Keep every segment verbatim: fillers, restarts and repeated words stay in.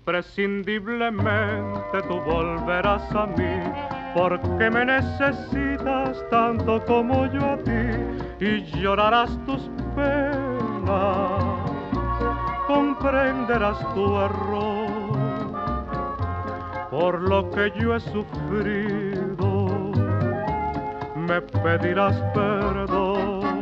Imprescindiblemente tú volverás a mí, porque me necesitas tanto como yo a ti, y llorarás tus penas, comprenderás tu error, por lo que yo he sufrido, me pedirás perdón.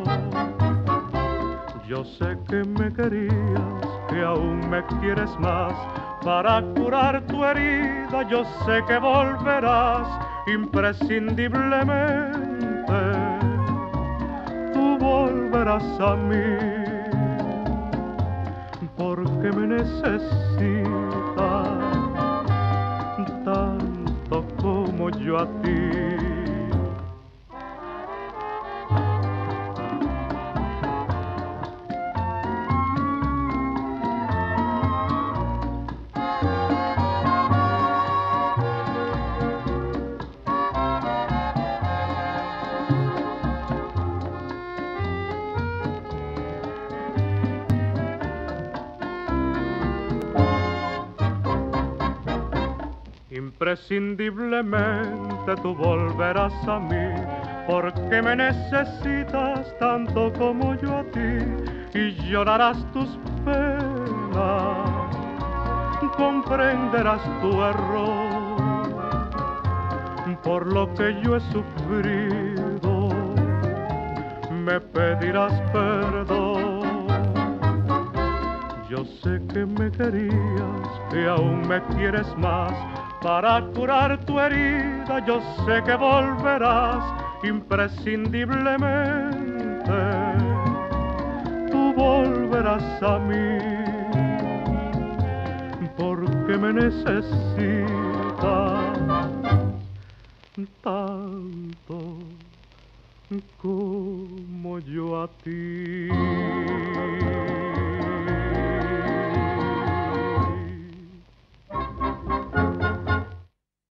Yo sé que me querías, que aún me quieres más, para curar tu herida yo sé que volverás imprescindiblemente, tú volverás a mí, porque me necesitas tanto como yo a ti. Imprescindiblemente tú volverás a mí, porque me necesitas tanto como yo a ti, y llorarás tus penas, comprenderás tu error, por lo que yo he sufrido, me pedirás perdón. Yo sé que me querías, que aún me quieres más, para curar tu herida yo sé que volverás imprescindiblemente, tú volverás a mí, porque me necesitas tanto como yo a ti.